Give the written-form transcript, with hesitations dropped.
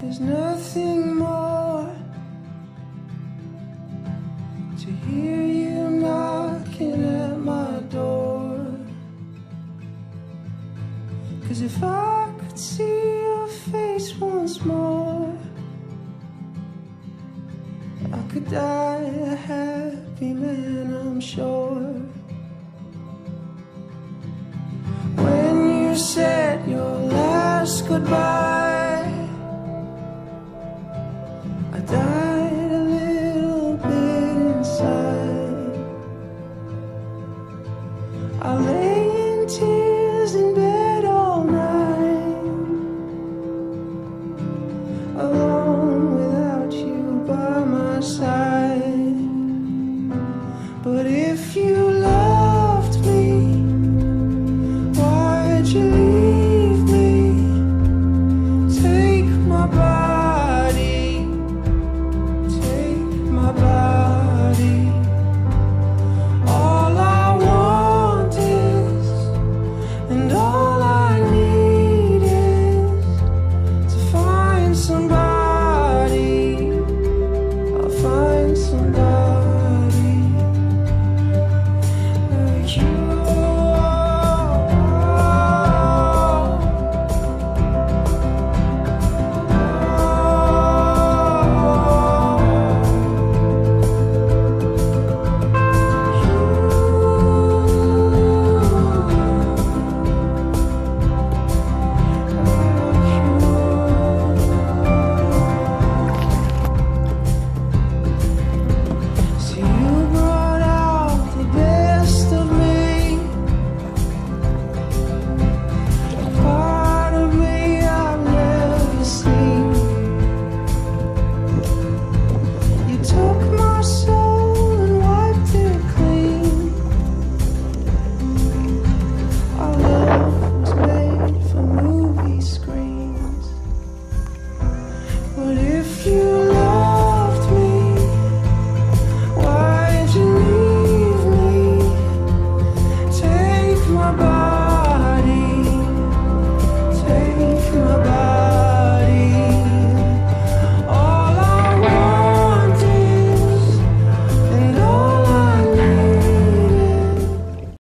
there's nothing more to hear you knocking at my door. 'Cause if I could see your face once more, I could die a happy man, I'm sure. When you said your last goodbye,